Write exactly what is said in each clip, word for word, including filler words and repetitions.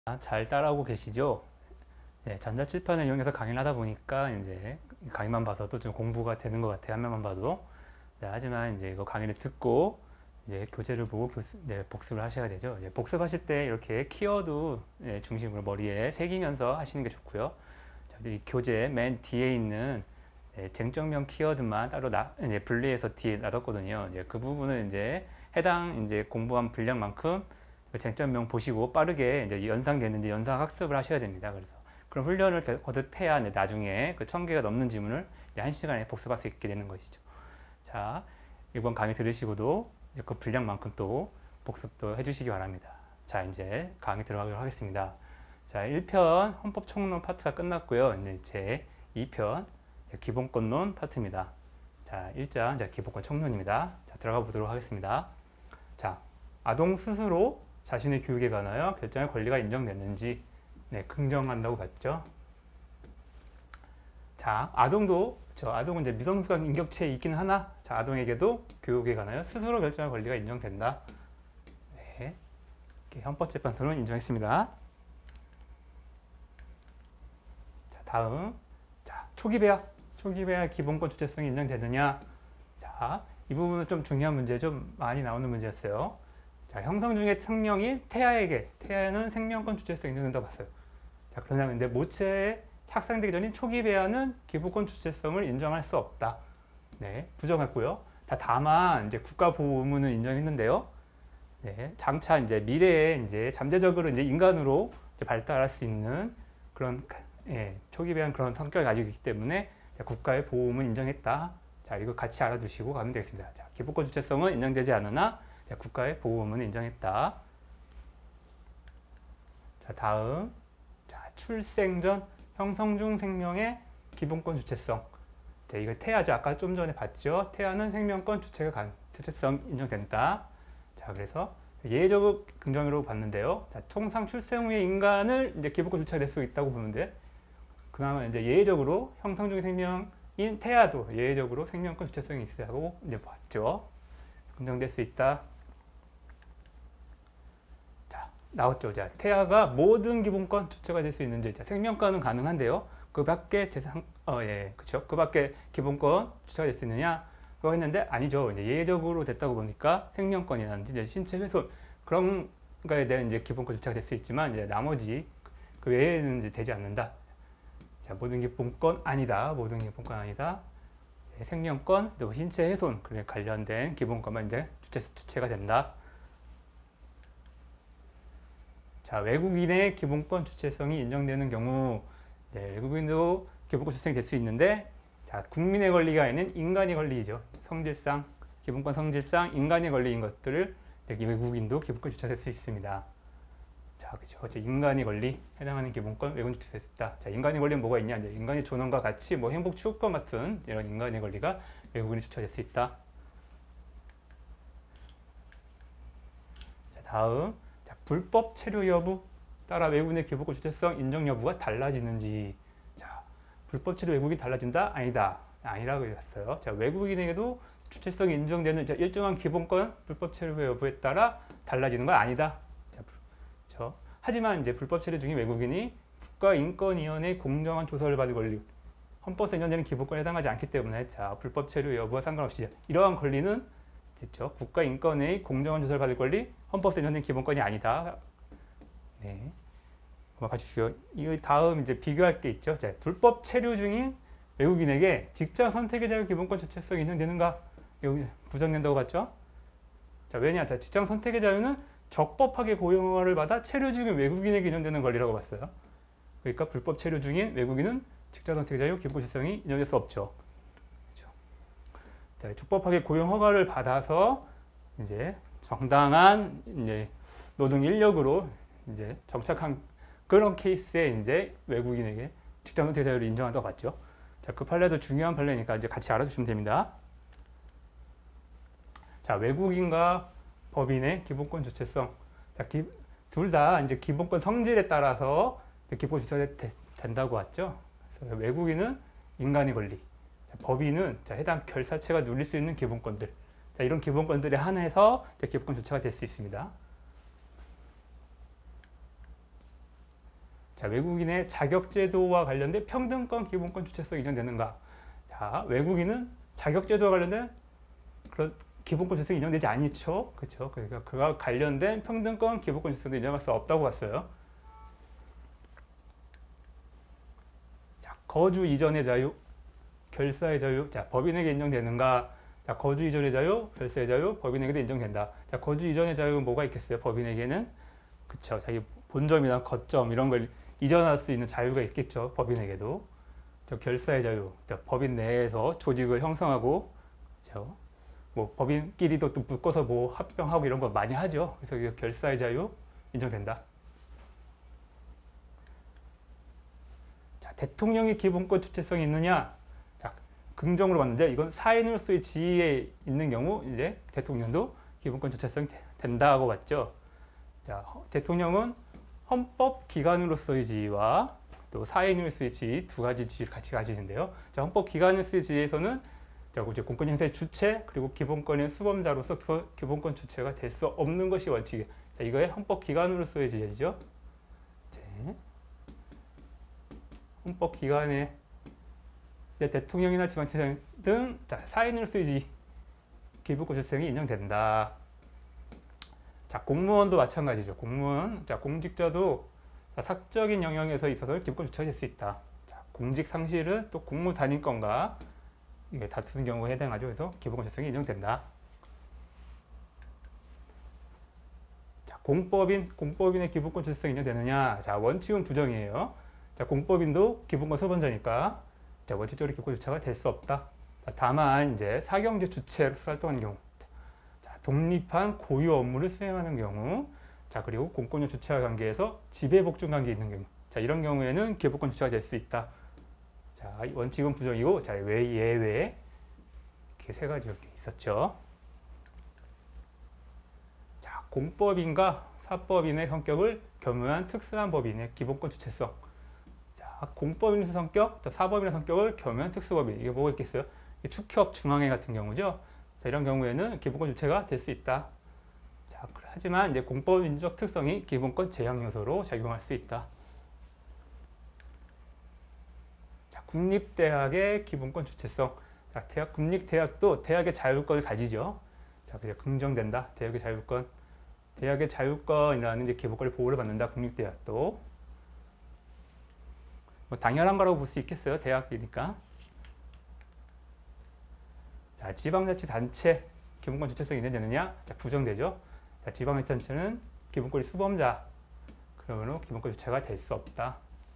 잘 따라오고 계시죠? 네, 전자칠판을 이용해서 강의를 하다 보니까 이제 강의만 봐서도 좀 공부가 되는 것 같아요. 화면만 봐도. 네, 하지만 이제 이거 강의를 듣고 이제 교재를 보고 교수, 네, 복습을 하셔야 되죠. 네, 복습하실 때 이렇게 키워드 네, 중심으로 머리에 새기면서 하시는 게 좋고요. 자, 이 교재 맨 뒤에 있는 네, 쟁점명 키워드만 따로 나, 이제 분리해서 뒤에 놔뒀거든요. 이제 그 부분은 이제 해당 이제 공부한 분량만큼 그 쟁점명 보시고 빠르게 이제 연상되는지 연상 학습을 하셔야 됩니다. 그래서 그런 훈련을 계속 거듭해야 나중에 그 천 개가 넘는 지문을 한 시간에 복습할 수 있게 되는 것이죠. 자, 이번 강의 들으시고도 그 분량만큼 또 복습도 해주시기 바랍니다. 자, 이제 강의 들어가도록 하겠습니다. 자, 일 편 헌법 총론 파트가 끝났고요. 이제 제 이 편 기본권론 파트입니다. 자, 일 장 기본권 총론입니다. 자, 들어가 보도록 하겠습니다. 자, 아동 스스로 자신의 교육에 관하여 결정할 권리가 인정됐는지 네, 긍정한다고 봤죠. 자, 아동도 저 아동은 이제 미성숙한 인격체에 있기는 하나, 자, 아동에게도 교육에 관하여 스스로 결정할 권리가 인정된다. 네, 헌법재판소는 인정했습니다. 자, 다음, 자, 초기 배아, 초기 배아 기본권 주체성이 인정되느냐? 자, 이 부분은 좀 중요한 문제, 좀 많이 나오는 문제였어요. 자, 형성 중에 생명이 태아에게, 태아는 생명권 주체성이 인정된다고 봤어요. 자, 그러나 근데 모체에 착상되기 전인 초기 배아는 기본권 주체성을 인정할 수 없다. 네, 부정했고요. 다 다만 이제 국가 보호 의무는 인정했는데요. 네, 장차 이제 미래에 이제 잠재적으로 이제 인간으로 이제 발달할 수 있는 그런 예, 초기 배아는 그런 성격을 가지고 있기 때문에 국가의 보호 의무는 인정했다. 자, 이거 같이 알아두시고 가면 되겠습니다. 자, 기본권 주체성은 인정되지 않으나 국가의 보호 의무는 인정했다. 자, 다음. 자, 출생 전 형성 중 생명의 기본권 주체성. 자, 이거 태아죠. 아까 좀 전에 봤죠. 태아는 생명권 주체가 간, 주체성 인정된다. 자, 그래서 예외적으로 긍정으로 봤는데요. 자, 통상 출생 후의 인간을 이제 기본권 주체가 될 수 있다고 보는데, 그나마 이제 예외적으로 형성 중의 생명인 태아도 예외적으로 생명권 주체성이 있다고 이제 봤죠. 긍정될 수 있다. 나왔죠. 자, 태아가 모든 기본권 주체가 될 수 있는지, 자, 생명권은 가능한데요. 그 밖에 재산, 어, 예, 그쵸. 그 밖에 기본권 주체가 될 수 있느냐? 그거 했는데, 아니죠. 이제 예외적으로 됐다고 보니까 생명권이라든지 이제 신체 훼손, 그런 거에 대한 이제 기본권 주체가 될 수 있지만, 이제 나머지 그 외에는 이제 되지 않는다. 자, 모든 기본권 아니다. 모든 기본권 아니다. 예, 생명권, 또 신체 훼손, 그에 관련된 기본권만 이제 주체, 주체가 된다. 자, 외국인의 기본권 주체성이 인정되는 경우, 네, 외국인도 기본권 주체성이 될 수 있는데, 자, 국민의 권리가 아닌 인간의 권리이죠. 성질상, 기본권 성질상 인간의 권리인 것들을 외국인도 기본권 주체가 될 수 있습니다. 자, 그죠. 인간의 권리, 해당하는 기본권 외국인 주체가 될 수 있다. 자, 인간의 권리는 뭐가 있냐? 이제 인간의 존엄과 가치, 뭐 행복 추구권 같은 이런 인간의 권리가 외국인이 주체가 될 수 있다. 자, 다음. 불법 체류 여부 따라 외국인의 기본권 주체성 인정 여부가 달라지는지. 자, 불법 체류 외국인 달라진다? 아니다. 아니라고 했어요. 자, 외국인에게도 주체성이 인정되는 자, 일정한 기본권 불법 체류 여부에 따라 달라지는 건 아니다. 자, 저, 하지만 이제 불법 체류 중인 외국인이 국가인권위원회의 공정한 조사를 받을 권리, 헌법에서 인정되는 기본권에 해당하지 않기 때문에 자, 불법 체류 여부와 상관없이 이러한 권리는 됐죠. 국가인권의 공정한 조사를 받을 권리, 헌법에서 인정된 기본권이 아니다. 네, 봐주시오. 이 다음 이제 비교할 게 있죠. 자, 불법 체류 중인 외국인에게 직장 선택의 자유 기본권 주체성이 인정되는가? 여기 부정된다고 봤죠. 자, 왜냐? 자, 직장 선택의 자유는 적법하게 고용 허가를 받아 체류 중인 외국인에게 인정되는 권리라고 봤어요. 그러니까 불법 체류 중인 외국인은 직장 선택의 자유 기본권 주체성이 인정될 수 없죠. 자, 적법하게 고용 허가를 받아서 이제 정당한 이제 노동 인력으로 이제 정착한 그런 케이스에 이제 외국인에게 직장 선택 자유를 인정한다고 봤죠. 자, 그 판례도 중요한 판례니까 이제 같이 알아두시면 됩니다. 자, 외국인과 법인의 기본권 주체성. 자, 둘 다 이제 기본권 성질에 따라서 기본권 주체가 된다고 봤죠. 그래서 외국인은 인간의 권리, 법인은 자, 해당 결사체가 누릴 수 있는 기본권들, 자, 이런 기본권들에 한해서 기본권 주체가 될 수 있습니다. 자, 외국인의 자격제도와 관련된 평등권, 기본권, 주체성이 인정되는가? 자, 외국인은 자격제도와 관련된 그런 기본권, 주체성이 인정되지 않죠. 그렇죠? 그러니까 그와 관련된 평등권, 기본권, 주체성도 인정할 수 없다고 봤어요. 자, 거주 이전의 자유, 결사의 자유. 자, 법인에게 인정되는가? 자, 거주 이전의 자유, 결사의 자유, 법인에게도 인정된다. 자, 거주 이전의 자유는 뭐가 있겠어요? 법인에게는 그쵸. 자기 본점이나 거점 이런 걸 이전할 수 있는 자유가 있겠죠. 법인에게도. 저 결사의 자유. 자, 법인 내에서 조직을 형성하고, 그쵸. 뭐 법인끼리도 또 묶어서 뭐 합병하고 이런 거 많이 하죠. 그래서 이 결사의 자유 인정된다. 자, 대통령의 기본권 주체성이 있느냐? 자, 긍정으로 봤는데 이건 사인으로서의 지위에 있는 경우 이제 대통령도 기본권 주체성이 된다고 봤죠. 자, 대통령은 헌법 기관으로서의 지위와 또 사인으로서의 지위 두 가지 지위를 같이 가지는데요. 자, 헌법 기관으로서의 지위에서는 자, 이제 공권 행사의 주체 그리고 기본권의 수범자로서 기본권 주체가 될 수 없는 것이 원칙이에요. 자, 이거의 헌법 기관으로서의 지위죠. 네. 헌법 기관의 대통령이나 지방채장 등 자, 사인으로서의 지위 기본권 주체성이 인정된다. 자, 공무원도 마찬가지죠. 공무원, 자, 공직자도 자, 사적인 영역에서 있어서 기본권 주체가 될 수 있다. 자, 공직 상실은 또 공무 단위권과 이게 다투는 경우에 해당하죠. 그래서 기본권 주체성이 인정된다. 자, 공법인, 공법인의 기본권 주체성이 인정되느냐? 자, 원칙은 부정이에요. 자, 공법인도 기본권 소범자니까 자, 원칙적으로 기본권 주체가 될 수 없다. 자, 다만 이제 사경제 주체로서 활동하는 경우, 자, 독립한 고유 업무를 수행하는 경우, 자, 그리고 공권력 주체와 관계에서 지배복종 관계에 있는 경우, 자, 이런 경우에는 기본권 주체가 될 수 있다. 자, 원칙은 부정이고, 자, 왜 예외 이렇게 세 가지 이렇게 있었죠. 자, 공법인과 사법인의 성격을 겸유한 특수한 법인의 기본권 주체성. 자, 공법인의 성격, 사법인의 성격을 겸유한 특수법인. 이게 뭐가 있겠어요? 축협 중앙회 같은 경우죠. 자, 이런 경우에는 기본권 주체가 될 수 있다. 자, 하지만 이제 공법인적 특성이 기본권 제약 요소로 작용할 수 있다. 자, 국립대학의 기본권 주체성. 자, 대학, 국립대학도 대학의 자율권을 가지죠. 자, 그냥 긍정된다. 대학의 자율권. 대학의 자율권이라는 이제 기본권을 보호를 받는다. 국립대학도. 뭐 당연한 거라고 볼 수 있겠어요. 대학이니까. 자, 지방자치단체 기본권 주체성이 인정되느냐? 자, 부정되죠. 자, 지방자치단체는 기본권의 수범자. 그러면 기본권 주체가 될 수 없다.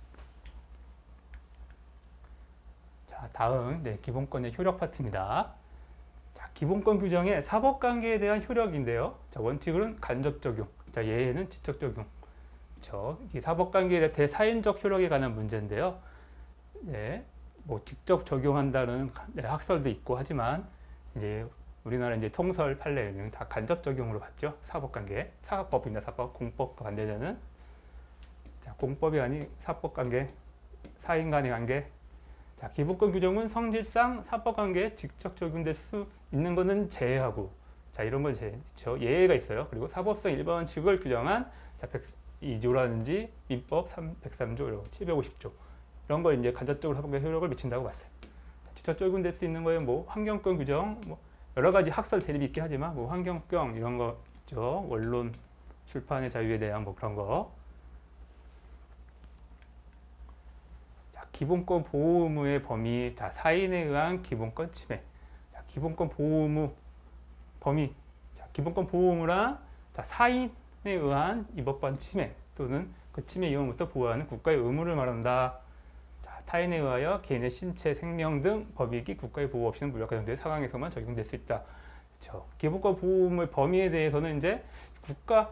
자, 다음 네, 기본권의 효력 파트입니다. 자, 기본권 규정의 사법관계에 대한 효력인데요. 자, 원칙은 간접 적용. 자, 예외는 직접 적용. 그렇죠. 이 사법관계에 대한 대사인적 효력에 관한 문제인데요. 네, 뭐 직접 적용한다는 네, 학설도 있고 하지만 이제 우리나라 이제 통설 판례는 다 간접 적용으로 봤죠. 사법관계, 사법입니다. 사법, 공법과 반대되는 자, 공법이 아닌 사법관계, 사인 간의 관계. 자, 기본권 규정은 성질상 사법관계에 직접 적용될 수 있는 것은 제외하고, 자, 이런 건 제외, 그렇죠. 예외가 있어요. 그리고 사법성 일반 원칙을 규정한 자, 백이 조라든지 민법 백삼 조, 칠백오십 조 이런 거 이제 간접적으로 사법관계 효력을 미친다고 봤어요. 직접 적용될 수 있는 거에 뭐 환경권 규정, 뭐 여러 가지 학설 대립이 있긴 하지만 뭐 환경권 이런 거 있죠. 원론 출판의 자유에 대한 뭐 그런 거. 자, 기본권 보호 의무의 범위. 자, 사인에 의한 기본권 침해. 자, 기본권 보호 의무 범위. 자, 기본권 보호 의무란 자, 사인에 의한 입법권 침해 또는 그 침해 이후부터 보호하는 국가의 의무를 말한다. 타인에 의하여 개인의 신체, 생명 등 법익이 국가의 보호 없이는 무력화 정도의 상황에서만 적용될 수 있다. 그렇죠. 기본권 보호의 범위에 대해서는 이제 국가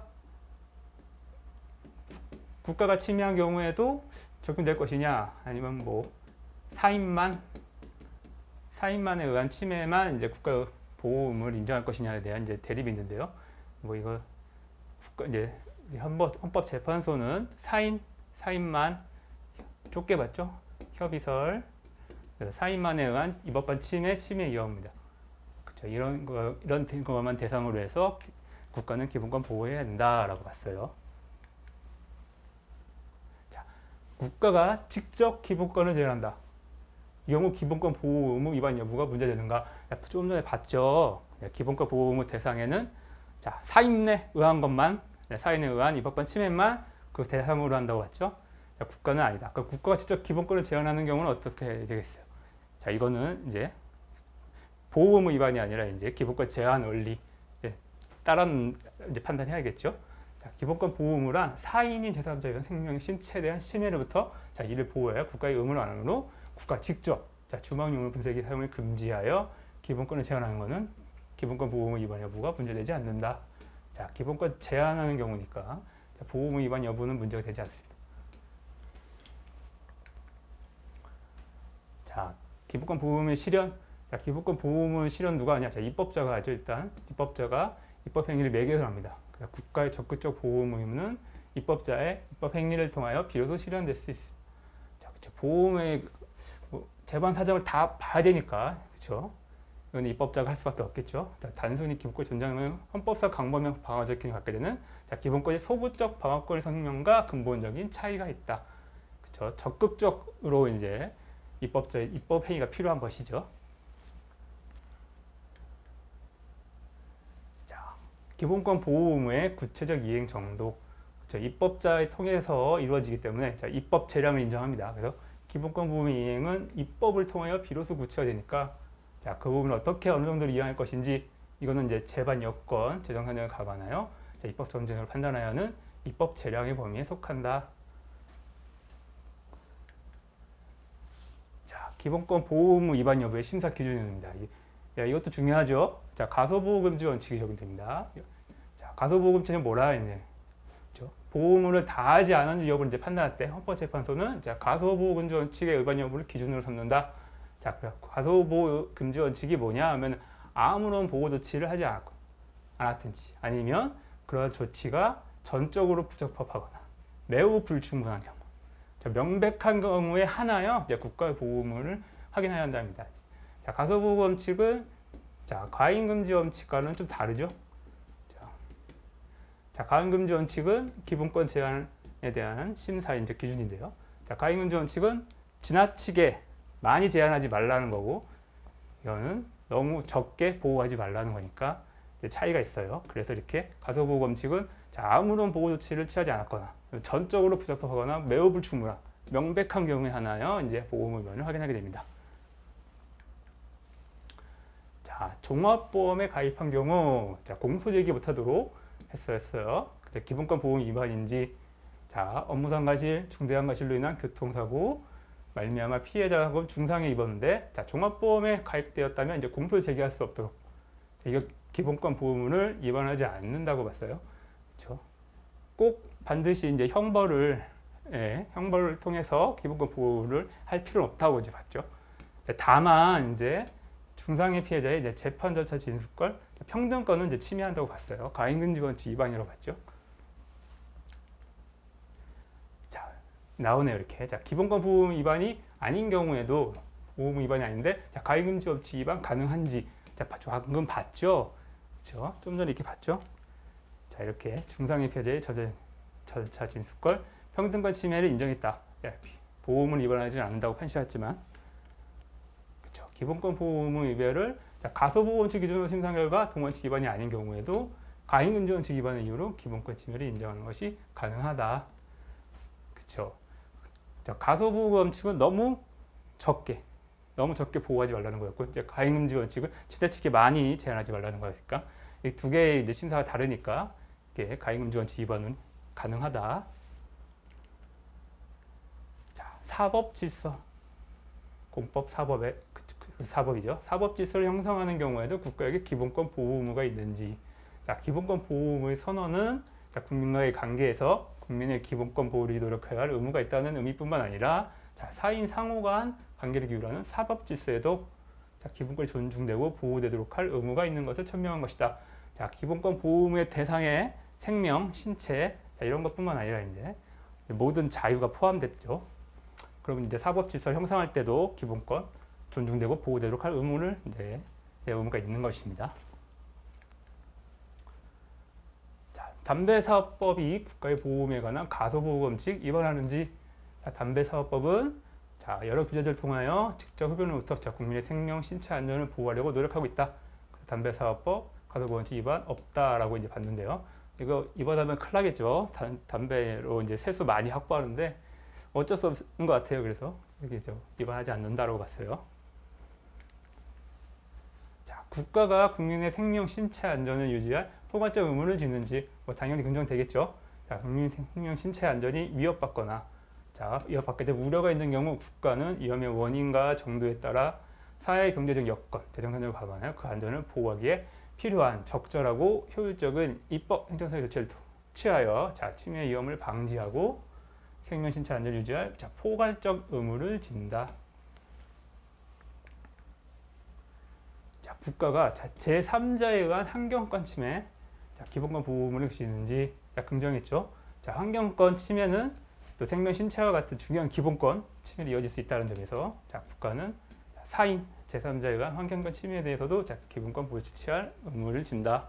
국가가 침해한 경우에도 적용될 것이냐, 아니면 뭐 사인만 사인만에 의한 침해만 이제 국가 보호 의무를 인정할 것이냐에 대한 이제 대립이 있는데요. 뭐 이거 국가 이제 헌법 헌법재판소는 사인 사인만 좁게 봤죠. 협의설, 사인만에 의한 입법권 침해, 침해 위험입니다. 그렇죠. 이런 거, 이런 것만 대상으로 해서 국가는 기본권 보호해야 된다라고 봤어요. 자, 국가가 직접 기본권을 제한한다. 이 경우 기본권 보호 의무 위반 여부가 문제되는가? 조금 전에 봤죠. 기본권 보호 의무 대상에는 자, 사임내 의한 것만, 사임내 의한 이 법관 침해만 그 대상으로 한다고 봤죠. 자, 국가는 아니다. 그럼 국가가 직접 기본권을 제한하는 경우는 어떻게 되겠어요? 자, 이거는 이제 보호 의무 위반이 아니라 이제 기본권 제한 원리 따른 이제 판단해야겠죠. 자, 기본권 보호 의무란 사인인 제삼자의 생명, 신체에 대한 침해로부터 자, 이를 보호해야 국가의 의무를 안 하므로 국가 직접 자, 주막용을 분쇄기 사용을 금지하여 기본권을 제한하는 것은 기본권 보호 의무 위반 여부가 문제되지 않는다. 자, 기본권 제한하는 경우니까 자, 보호 의무 위반 여부는 문제가 되지 않습니다. 자, 기본권 보호 의무 실현. 자, 기본권 보호 의무 실현 누가 하냐? 자, 입법자가 하죠. 일단 입법자가 입법 행위를 매개로 합니다. 국가의 적극적 보호 의무는 입법자의 입법 행위를 통하여 비로소 실현될 수 있습니다. 자, 그렇죠. 보호 의무의 뭐 재반 사정을 다 봐야 되니까, 그렇죠. 이건 입법자가 할 수밖에 없겠죠. 자, 단순히 기본권 존중하면 헌법상 강범형 방어적 기능을 갖게 되는 자, 기본권의 소부적 방어권의 성명과 근본적인 차이가 있다. 그렇죠. 적극적으로 이제 입법자의 입법 행위가 필요한 것이죠. 기본권 보호 의무의 구체적 이행 정도, 그렇죠. 입법자에 통해서 이루어지기 때문에 자, 입법 재량을 인정합니다. 그래서 기본권 보호 의무 이행은 입법을 통하여 비로소 구체화되니까 자, 그 부분을 어떻게 어느 정도로 이행할 것인지 이거는 이제 재반 여건, 재정 사정을 감안하여 자, 입법 정쟁을 판단하여는 입법 재량의 범위에 속한다. 자, 기본권 보호 의무 위반 여부의 심사 기준입니다. 야, 이것도 중요하죠. 자, 가소보호금지 원칙이 적용됩니다. 자, 가소보호금지는 뭐라 했냐? 그렇죠? 보호 의무를 다하지 않았는지 여부를 이제 판단할 때 헌법재판소는 자, 가소보호금지 원칙의 위반 여부를 기준으로 삼는다. 자, 가소보호금지 원칙이 뭐냐 하면 아무런 보호 조치를 하지 않았고, 않았든지 아니면 그러한 조치가 전적으로 부적법하거나 매우 불충분한 경우, 자, 명백한 경우에 하나여 이제 국가의 보호 의무를 확인해야 한답니다. 자, 가소보호 원칙은 자, 과잉금지 원칙과는 좀 다르죠. 자, 자, 과잉금지 원칙은 기본권 제한에 대한 심사 이제 기준인데요. 자, 과잉금지 원칙은 지나치게 많이 제한하지 말라는 거고, 이거는 너무 적게 보호하지 말라는 거니까 이제 차이가 있어요. 그래서 이렇게 가소보호 원칙은 자, 아무런 보호 조치를 취하지 않았거나 전적으로 부적법하거나 매우 불충분한 명백한 경우에 하나여 이제 보호 의무를 확인하게 됩니다. 자, 종합보험에 가입한 경우 자, 공소제기 못하도록 했어요. 기본권 보호 위반인지 자, 업무상 과실, 중대한 과실로 인한 교통사고 말미암아 피해자가 중상해 입었는데 자, 종합보험에 가입되었다면 이제 공소 제기할 수 없도록 이거 기본권 보호문을 위반하지 않는다고 봤어요. 그렇죠? 꼭 반드시 이제 형벌을 예, 형벌을 통해서 기본권 보호를 할 필요는 없다고 이제 봤죠. 다만 이제 중상해 피해자의 이제 재판 절차 진술권, 평등권은 이제 침해한다고 봤어요. 가임금지 원칙 위반이라고 봤죠. 자, 나오네요 이렇게. 자, 기본권 보호 위반이 아닌 경우에도 보호 위반이 아닌데, 자, 가임금지 원칙 위반 가능한지, 자, 방금 봤죠. 그렇죠? 좀 전에 이렇게 봤죠. 자, 이렇게 중상해 피해자의 절차 진술권, 평등권 침해를 인정했다. 보호문 위반하지 않는다고 판시했지만. 기본권 보호 의무 위배를 가소보호 원칙 기준으로 심사 결과 동원칙 위반이 아닌 경우에도 가임금지 원칙 위반의 이유로 기본권 침해를 인정하는 것이 가능하다. 그렇죠? 가소보호 원칙은 너무 적게, 너무 적게 보호하지 말라는 거였고, 이제 가임금지 원칙은 지나치게 많이 제한하지 말라는 거니까 이 두 개의 이제 심사가 다르니까 이게 가임금지 원칙 위반은 가능하다. 자, 사법 질서, 공법 사법의 사법이죠. 사법 질서를 형성하는 경우에도 국가에게 기본권 보호 의무가 있는지. 자, 기본권 보호 의무의 선언은 자, 국민과의 관계에서 국민의 기본권 보호를 노력해야 할 의무가 있다는 의미뿐만 아니라 자, 사인 상호 간 관계를 기울하는 사법 질서에도 자, 기본권이 존중되고 보호되도록 할 의무가 있는 것을 천명한 것이다. 자, 기본권 보호 의무의 대상에 생명, 신체 자, 이런 것뿐만 아니라 이제 모든 자유가 포함됐죠. 그러면 이제 사법 질서를 형성할 때도 기본권 존중되고 보호되도록 할 의무를 이제 의무가 있는 것입니다. 자, 담배사업법이 국가의 보호에 관한 가소보호 원칙 위반하는지. 자, 담배사업법은 자, 여러 규제들을 통하여 직접 흡연으로부터 자, 국민의 생명, 신체 안전을 보호하려고 노력하고 있다. 담배사업법 가소보건칙 위반 없다라고 이제 봤는데요. 이거 위반하면 큰일 나겠죠. 단, 담배로 이제 세수 많이 확보하는데 어쩔 수 없는 것 같아요. 그래서 이렇게 위반하지 않는다라고 봤어요. 자, 국가가 국민의 생명, 신체 안전을 유지할 포괄적 의무를 짓는지 뭐 당연히 긍정되겠죠. 자, 국민 생명, 신체 안전이 위협받거나 자, 위협받게 될 우려가 있는 경우 국가는 위험의 원인과 정도에 따라 사회 경제적 여건, 재정산적으로 감안하여 그 안전을 보호하기에 필요한 적절하고 효율적인 입법 행정사회 조치를 취하여 자, 침해 위험을 방지하고 생명 신체 안전을 유지할 자, 포괄적 의무를 진다. 자, 국가가 자, 제삼자에 의한 환경권 침해, 자, 기본권 보호 의무를 지는지 자, 긍정했죠. 자, 환경권 침해는 또 생명 신체와 같은 중요한 기본권 침해로 이어질 수 있다는 점에서 자, 국가는 사인 제삼자에 의한 환경권 침해에 대해서도 자, 기본권 보호를 취할 의무를 진다.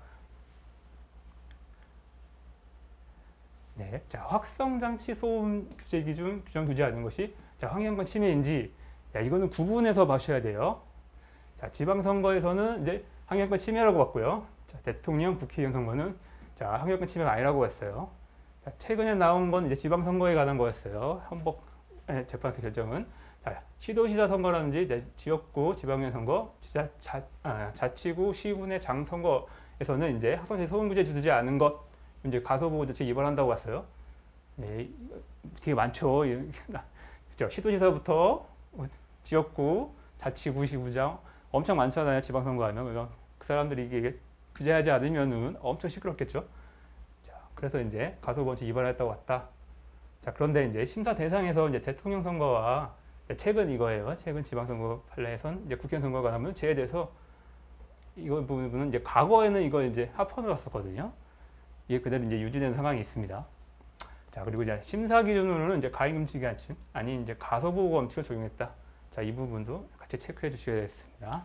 네, 자, 확성장치 소음 규제 기준 규정 두지 않은 것이 자, 환경권 침해인지 야, 이거는 구분해서 봐셔야 돼요. 자, 지방선거에서는 이제 환경권 침해라고 봤고요. 자, 대통령, 국회의원 선거는 자, 환경권 침해가 아니라고 했어요. 자, 최근에 나온 건 이제 지방선거에 관한 거였어요. 헌법 재판소 결정은 자, 시도지사 선거라든지 이제 지역구, 지방의원 선거, 지자, 자, 아, 자치구, 시군의 장 선거에서는 이제 확성장치 소음 규제 두지 않은 것 이제 가소보호 조치 위반한다고 봤어요. 네, 되게 많죠. 그죠? 시도지사부터 지역구, 자치구, 시구장 엄청 많잖아요. 지방선거 하면. 그래서 그 사람들이 이게 규제하지 않으면은 엄청 시끄럽겠죠. 자, 그래서 이제 가소보호 조치 위반했다고 왔다. 자, 그런데 이제 심사 대상에서 이제 대통령 선거와 최근 이거예요. 최근 지방선거 판례에선 이제 국회의원 선거가 나면 제외돼서 이거 부분은 이제 과거에는 이거 이제 합헌을 했었거든요. 이게 그대로 이제 유지되는 상황이 있습니다. 자, 그리고 이제 심사 기준으로는 이제 가해금지가 아닌 이제 가소보호 원칙을 적용했다. 자, 이 부분도 같이 체크해 주셔야겠습니다.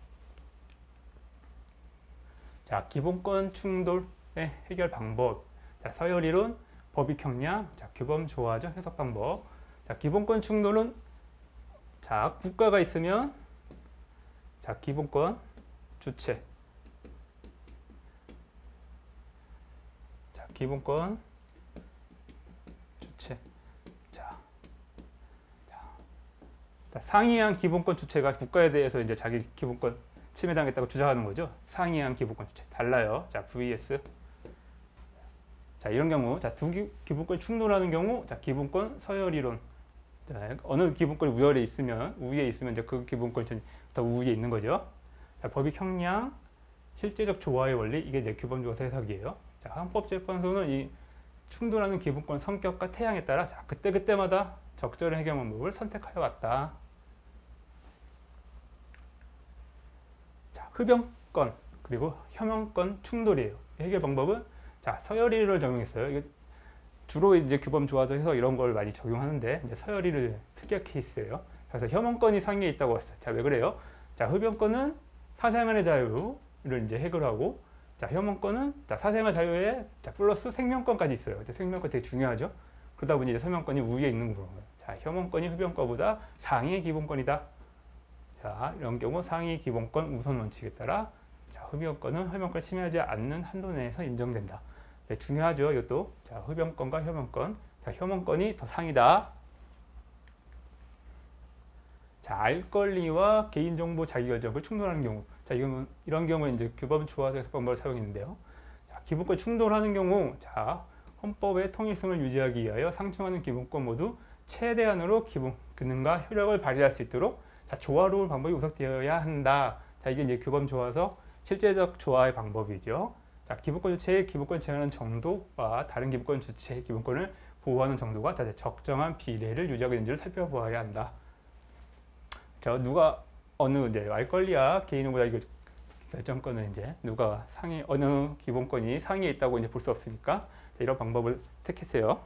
자, 기본권 충돌의 해결 방법. 자, 서열이론, 법익 형량, 자, 규범 조화적 해석 방법. 자, 기본권 충돌은 자, 국가가 있으면 자, 기본권 주체. 자, 기본권 주체. 자, 자, 상이한 기본권 주체가 국가에 대해서 이제 자기 기본권 침해당했다고 주장하는 거죠. 상이한 기본권 주체. 달라요. 자, vs 자, 이런 경우 자, 두 기, 기본권 충돌하는 경우 자, 기본권 서열이론. 자, 어느 기본권이 우열에 있으면 우위에 있으면 이제 그 기본권이 더 우위에 있는 거죠. 자, 법익 형량, 실제적 조화의 원리 이게 이제 규범조사 해석이에요. 자, 헌법재판소는 이 충돌하는 기본권 성격과 태양에 따라 자, 그때 그때마다 적절한 해결 방법을 선택하여 왔다. 자, 흡연권 그리고 혐언권 충돌이에요. 해결 방법은 자, 서열이를 적용했어요. 이게 주로 이제 규범 조화적 해서 이런 걸 많이 적용하는데 이제 서열이를 특이한 케이스예요. 그래서 혐언권이 상위에 있다고 했어요. 자, 왜 그래요? 자, 흡연권은 사생활의 자유를 이제 해결하고 자, 혐언권은 자, 사생활 자유에 자, 플러스 생명권까지 있어요. 생명권 되게 중요하죠. 그러다 보니 이제 생명권이 우위에 있는 거예요. 자, 혐언권이 흡연권보다 상위의 기본권이다. 자, 이런 경우 상위 기본권 우선 원칙에 따라 자, 흡연권은 혐언권을 침해하지 않는 한도 내에서 인정된다. 네, 중요하죠. 이것도 자, 흡연권과 혐언권. 자, 혐언권이 더 상이다. 자, 알 권리와 개인정보 자기결정을 충돌하는 경우. 자, 이건 이런 경우는 이제 규범 조화적 해석 방법을 사용했는데요. 자, 기본권 충돌하는 경우, 자, 헌법의 통일성을 유지하기 위하여 상충하는 기본권 모두 최대한으로 기본 기능과 효력을 발휘할 수 있도록 자, 조화로운 방법이 구성되어야 한다. 자, 이게 이제 규범 조화서 실제적 조화의 방법이죠. 자, 기본권 주체의 기본권 제한하는 정도와 다른 기본권 주체의 기본권을 보호하는 정도가 자, 적정한 비례를 유지하고 있는지를 살펴보아야 한다. 자, 누가 어느 이제 알 권리와 개인정보 자기 결정권은 이제 누가 상위 어느 기본권이 상위에 있다고 이제 볼 수 없으니까 자, 이런 방법을 택했어요.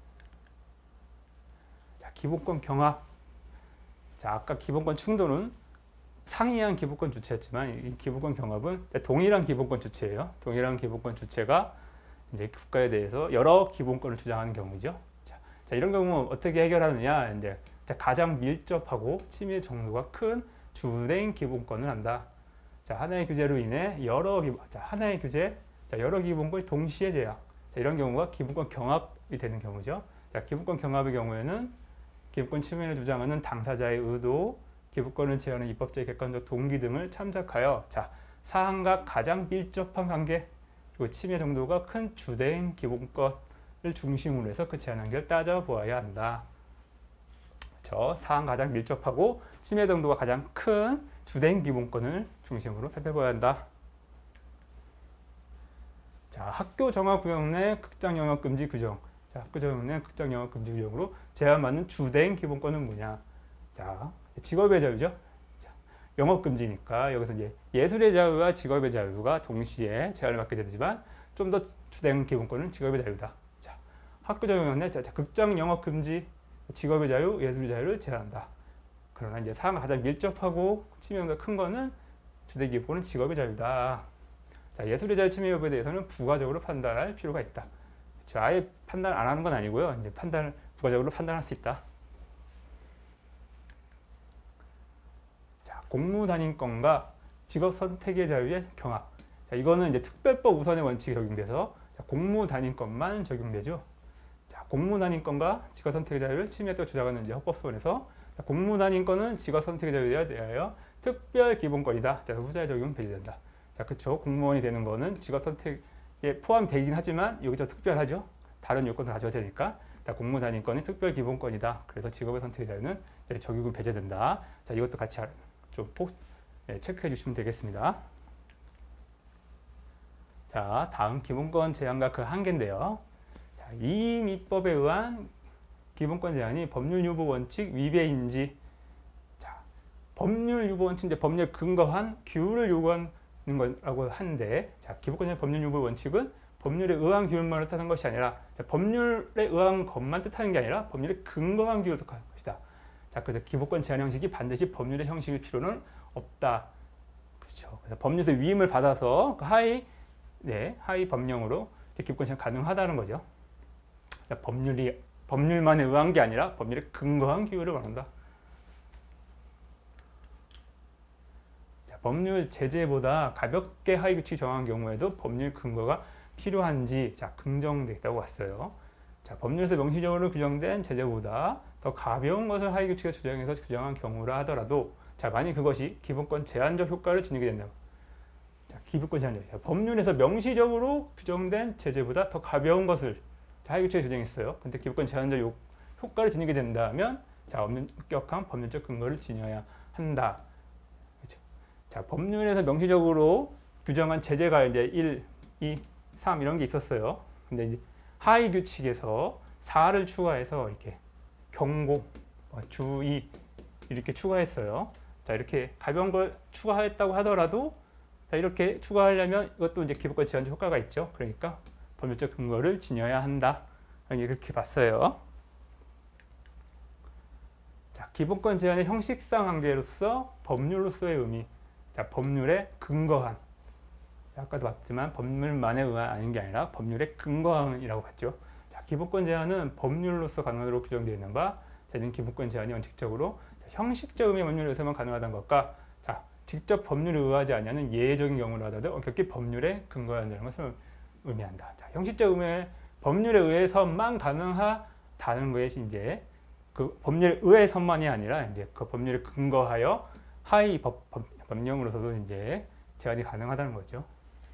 자, 기본권 경합. 자, 아까 기본권 충돌은 상이한 기본권 주체였지만 이 기본권 경합은 동일한 기본권 주체예요. 동일한 기본권 주체가 이제 국가에 대해서 여러 기본권을 주장하는 경우죠. 자, 자, 이런 경우 어떻게 해결하느냐? 이제 자, 가장 밀접하고 침해 정도가 큰 주된 기본권을 한다. 자, 하나의 규제로 인해 여러 기, 자, 하나의 규제, 자, 여러 기본권이 동시에 제약. 자, 이런 경우가 기본권 경합이 되는 경우죠. 자, 기본권 경합의 경우에는 기본권 침해를 주장하는 당사자의 의도, 기본권을 제한하는 입법자의 객관적 동기 등을 참작하여 자, 사항과 가장 밀접한 관계, 그리고 침해 정도가 큰 주된 기본권을 중심으로 해서 그 제한 한계를 따져보아야 한다. 저 사항 가장 밀접하고 침해 정도가 가장 큰 주된 기본권을 중심으로 살펴봐야 한다. 자, 학교 정화 구역 내 극장 영업 금지 규정. 자, 학교 정화 내 극장 영업 금지 규정으로 제한받는 주된 기본권은 뭐냐? 자, 직업의 자유죠. 자, 영업 금지니까 여기서 이제 예술의 자유와 직업의 자유가 동시에 제한을 받게 되지만 좀 더 주된 기본권은 직업의 자유다. 자, 학교 정화 내 자, 자, 극장 영업 금지, 직업의 자유, 예술의 자유를 제한한다. 그러나 이제 사항과 가장 밀접하고 침해가 큰 거는 주된 기본은 직업의 자유다. 자, 예술의 자유 침해 여부에 대해서는 부가적으로 판단할 필요가 있다. 그렇죠? 아예 판단 안 하는 건 아니고요. 이제 판단을 부가적으로 판단할 수 있다. 자, 공무단임권과 직업 선택의 자유의 경합. 자, 이거는 이제 특별법 우선의 원칙이 적용돼서 자, 공무단임권만 적용되죠. 자, 공무단임권과 직업 선택의 자유를 침해했다고 주장하는 이제 헌법소원에서 자, 공무단임권은 직업 선택의 자유에 대하여 특별 기본권이다. 자, 후자의 적용 배제된다. 자, 그쵸. 공무원이 되는 거는 직업 선택에 포함되긴 하지만 여기서 특별하죠. 다른 요건을 가져야 되니까. 자, 공무단임권이 특별 기본권이다. 그래서 직업의 선택의 자유는 적용이 배제된다. 자, 이것도 같이 좀 포, 네, 체크해 주시면 되겠습니다. 자, 다음 기본권 제한과 그 한계인데요. 자, 이 입법에 의한 기본권 제한이 법률 유보 원칙 위배인지. 자, 법률 유보 원칙, 이제 법률 근거한 규율을 요구하는 거라고 하는데, 자, 기본권 제한 법률 유보 원칙은 법률에 의한 규율만을 뜻하는 것이 아니라, 자, 법률에 의한 것만 뜻하는 게 아니라 법률에 근거한 규율을 뜻하는 것이다. 자, 그래서 기본권 제한 형식이 반드시 법률의 형식일 필요는 없다. 그렇죠. 그래서 법률에서 위임을 받아서 그 하위, 네, 하위 법령으로 기본권 제한 가능하다는 거죠. 자, 법률이 법률만에 의한 게 아니라 법률에 근거한 규율을 말한다. 자, 법률 제재보다 가볍게 하위 규칙이 정한 경우에도 법률 근거가 필요한지 자, 긍정되겠다고 왔어요. 자, 법률에서 명시적으로 규정된 제재보다 더 가벼운 것을 하위 규칙에 규정해서 규정한 경우라 하더라도 자, 만약 그것이 기본권 제한적 효과를 지니게 된다. 자, 기본권 제한적. 자, 법률에서 명시적으로 규정된 제재보다 더 가벼운 것을 하위 규칙에 규정했어요. 근데 기본권 제한적 효과를 지니게 된다면 자, 엄격한 법률적 근거를 지녀야 한다. 그렇죠? 자, 법률에서 명시적으로 규정한 제재가 이제 일, 이, 삼 이런 게 있었어요. 근데 이제 하위 규칙에서 사를 추가해서 이렇게 경고, 주의 이렇게 추가했어요. 자, 이렇게 가벼운 걸 추가했다고 하더라도 자, 이렇게 추가하려면 이것도 이제 기본권 제한적 효과가 있죠. 그러니까 법률적 근거를 지녀야 한다. 이렇게 봤어요. 자, 기본권 제한의 형식상 한계로서 법률로서의 의미. 자, 법률에 근거한. 자, 아까도 봤지만 법률만에 의한 아닌 게 아니라 법률에 근거한이라고 봤죠. 자, 기본권 제한은 법률로서 가능하도록 규정되어 있는 바, 자, 이는 기본권 제한이 원칙적으로 자, 형식적 의미의 법률에서만 가능하다는 것과 자, 직접 법률에 의하지 않냐는 예외적인 경우로 하더라도 엄격히 법률에 근거한다는 것을 의미한다. 자, 형식적 의미의 법률에 의해서만 가능하다는 것이 이제 그 법률에 의해서만이 아니라 이제 그 법률에 근거하여 하위 법, 법, 법령으로서도 이제 제한이 가능하다는 거죠.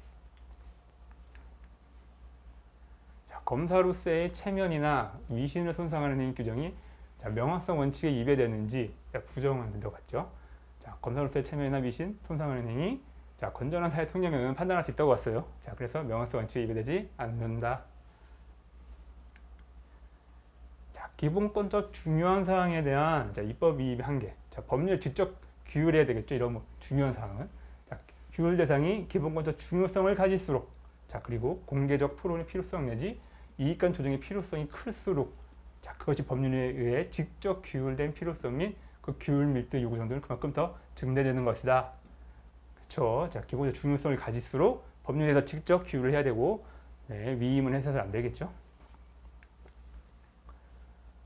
자, 검사로서의 체면이나 위신을 손상하는 행위 규정이 자, 명확성 원칙에 위배되는지 부정하는 것 같죠. 자, 검사로서의 체면이나 위신 손상하는 행위, 자, 건전한 사회 통념에 의한 판단할 수 있다고 왔어요. 자, 그래서 명확성 원칙에 위배되지 않는다. 자, 기본권적 중요한 사항에 대한 자, 입법 이입의 한계. 자, 법률 직접 규율해야 되겠죠. 이런 뭐 중요한 사항은. 자, 규율 대상이 기본권적 중요성을 가질수록, 자, 그리고 공개적 토론의 필요성 내지 이익간 조정의 필요성이 클수록, 자, 그것이 법률에 의해 직접 규율된 필요성 및 그 규율 밀도 요구 정도는 그만큼 더 증대되는 것이다. 그렇죠. 자, 기본적 중요성을 가질수록 법률에서 직접 규율을 해야 되고, 네, 위임은 해서는 안 되겠죠.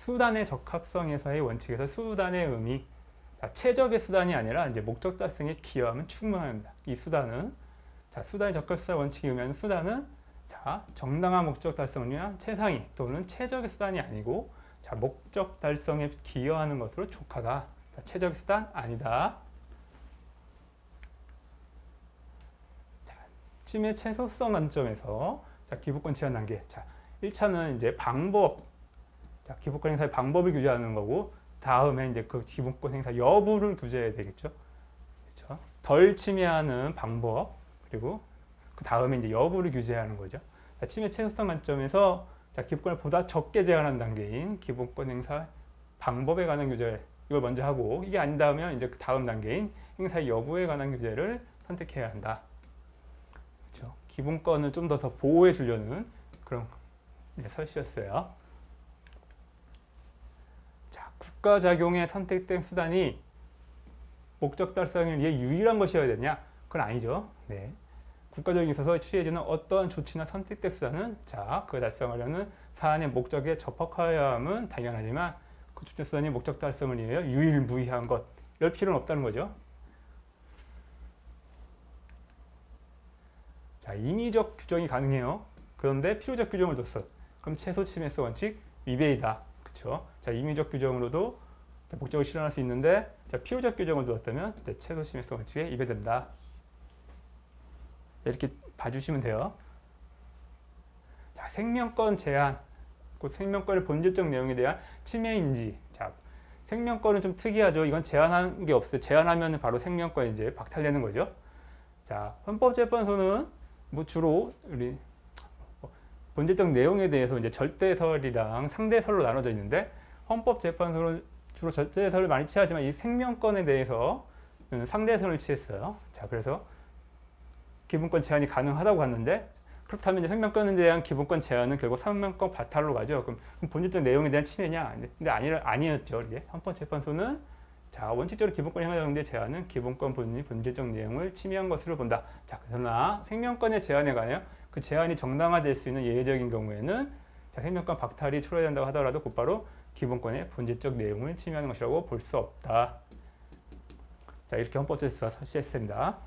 수단의 적합성에서의 원칙에서 수단의 의미, 자, 최적의 수단이 아니라 이제 목적 달성에 기여하면 충분합니다. 이 수단은 자, 수단의 적합성 원칙이 의미하는 수단은 자, 정당한 목적 달성을 위한 최상위 또는 최적의 수단이 아니고 자, 목적 달성에 기여하는 것으로 족하다. 자, 최적의 수단 아니다. 자, 침해 최소성 관점에서 자, 기부권 제한 단계. 자, 일 차는 이제 방법, 자, 기부권 행사의 방법을 규제하는 거고, 다음에 이제 그 기부권 행사 여부를 규제해야 되겠죠. 그렇죠? 덜 침해하는 방법, 그리고 그 다음에 이제 여부를 규제하는 거죠. 자, 침해 최소성 관점에서 자, 기부권을 보다 적게 제한하는 단계인 기부권 행사 방법에 관한 규제, 이걸 먼저 하고, 이게 아니다면 이제 그 다음 단계인 행사 여부에 관한 규제를 선택해야 한다. 그렇죠? 기본권을 좀 더 더 보호해 주려는 그런 이제 설시였어요. 자, 국가 작용에 선택된 수단이 목적 달성을 위해 유일한 것이어야 되냐? 그건 아니죠. 네. 국가 작용에 있어서 취해지는 어떠한 조치나 선택된 수단은 자, 그 달성하려는 사안의 목적에 적합하여야 함은 당연하지만 그 조치 수단이 목적 달성을 위해 유일무이한 것, 이럴 필요는 없다는 거죠. 자, 임의적 규정이 가능해요. 그런데 필요적 규정을 뒀어. 그럼 최소 침해성 원칙 위배이다. 그렇죠? 자, 임의적 규정으로도 목적을 실현할 수 있는데 자, 필요적 규정을 두었다면 최소 침해성 원칙에 위배된다. 이렇게 봐주시면 돼요. 자, 생명권 제한, 그 생명권의 본질적 내용에 대한 침해인지. 자, 생명권은 좀 특이하죠. 이건 제한한 게 없어요. 제한하면 바로 생명권 이제 박탈되는 거죠. 자, 헌법재판소는 뭐 주로 우리 본질적 내용에 대해서 이제 절대설이랑 상대설로 나눠져 있는데 헌법재판소는 주로 절대설을 많이 취하지만 이 생명권에 대해서 상대설을 취했어요. 자, 그래서 기본권 제한이 가능하다고 봤는데 그렇다면 이제 생명권에 대한 기본권 제한은 결국 생명권 바탈로 가죠. 그럼 본질적 내용에 대한 침해냐? 근데 아니, 아니었죠. 이게 헌법재판소는 자, 원칙적으로 기본권이 행하는데 제한은 기본권 본인 본질적 내용을 침해한 것으로 본다. 자, 그러나 생명권의 제한에 관하여 그 제한이 정당화될 수 있는 예외적인 경우에는 자, 생명권 박탈이 초래된다고 하더라도 곧바로 기본권의 본질적 내용을 침해하는 것이라고 볼 수 없다. 자, 이렇게 헌법재판소가 설시했습니다.